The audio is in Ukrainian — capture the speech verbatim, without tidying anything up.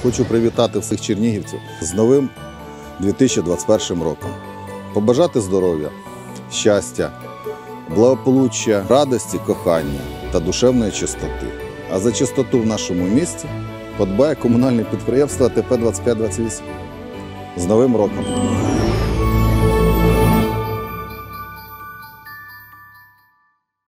Хочу привітати всіх чернігівців з новим дві тисячі двадцять першим роком. Побажати здоров'я, щастя, благополуччя, радості, кохання та душевної чистоти. А за чистоту в нашому місті подбає комунальне підприємство А Т П двадцять п'ять двадцять вісім. З новим роком!